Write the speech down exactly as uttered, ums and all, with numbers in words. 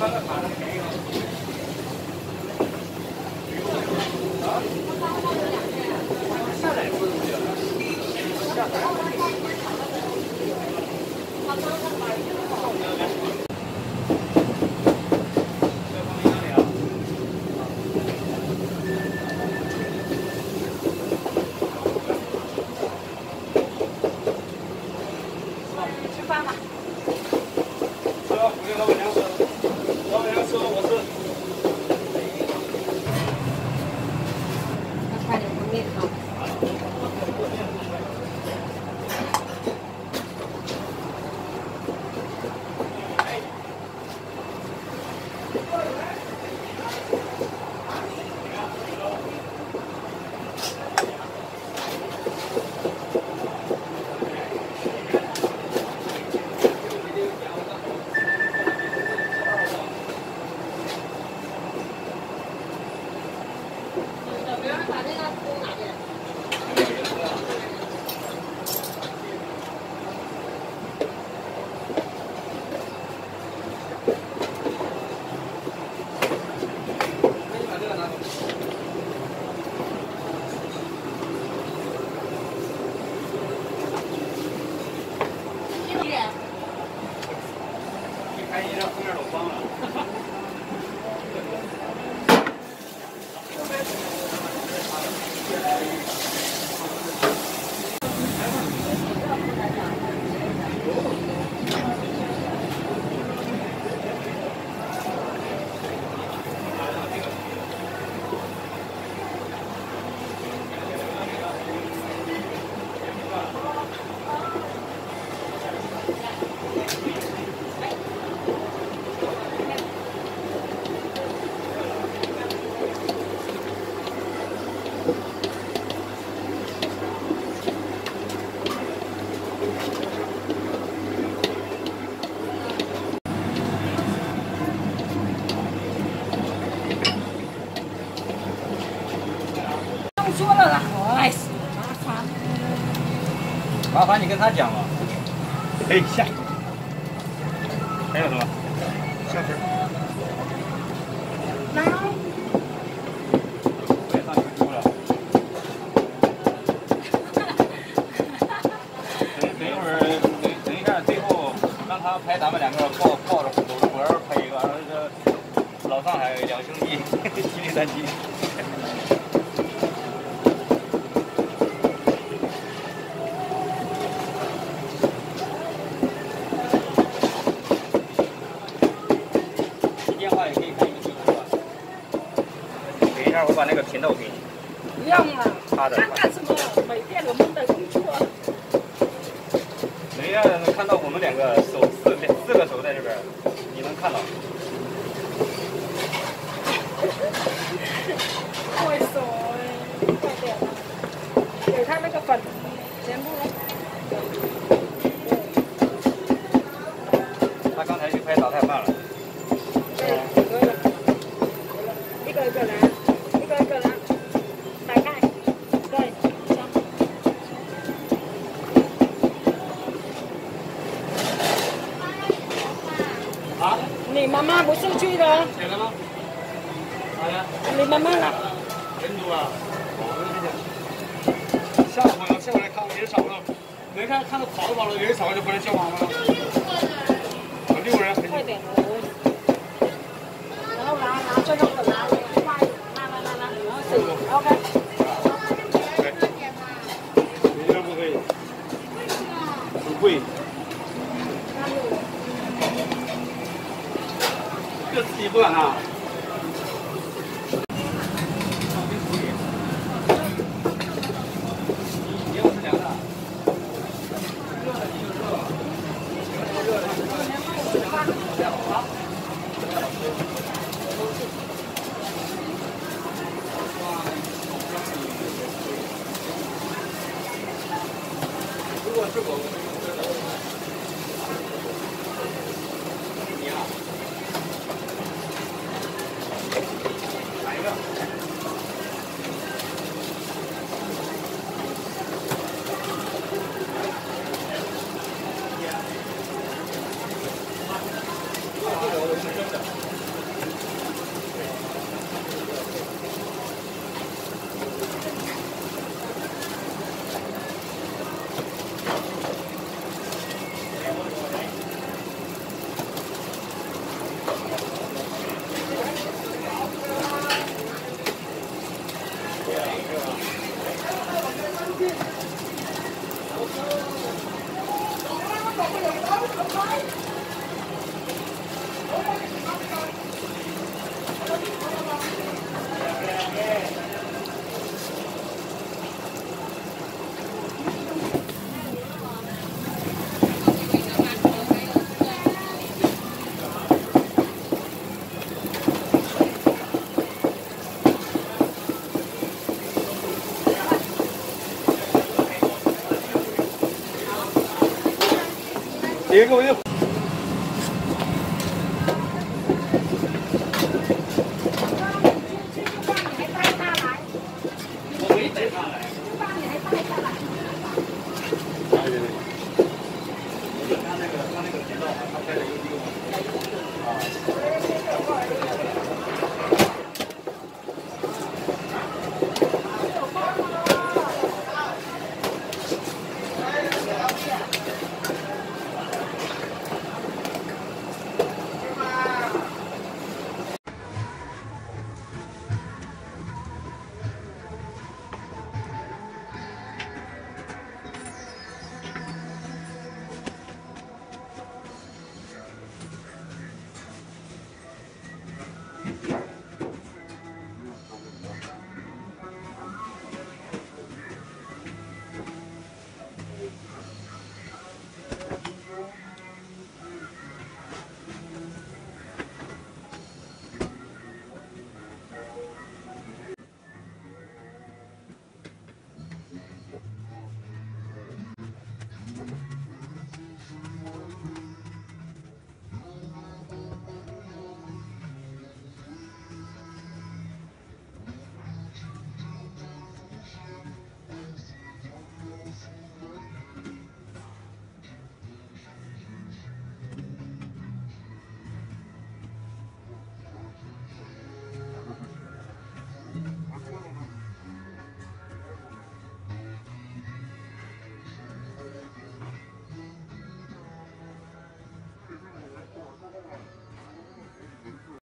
说了啦，哎， 麻烦你跟他讲了。哎，下。还有什么？下身。 来。 我也上去哭了。等等一会儿，等等一下，最后让他拍咱们两个抱抱着搂着脖儿拍一个，然后这个老上海两兄弟，七零三七。 我把那个频道给你。 不用了。 他的。 他干什么？每天我们的工作。 等一下能看到我们两个手四四个手在这边，你能看到。 会手哎，快点！给他那个粉，全部。 他刚才去拍打太慢了。 对，可以了。一个一个来。 一个一个来，打开，对，行。 啊？ 你妈妈不是去的？ 写了吗？好呀。 你妈妈呢？ 人多啊。下午朋友，下午来看，人少了。没看看到跑着跑着人少了就不能消防了。有六个人。 快点，然后拿拿最后的拿。 OK。 你这不可以，很贵。这自己不敢拿。你要是凉的，热的你就热，热的你就热。好。 如果是我，你啊， 别给我又。我没带上来。把你还带下来。哪里的？他那个他那个频道，他开了一个地方。啊。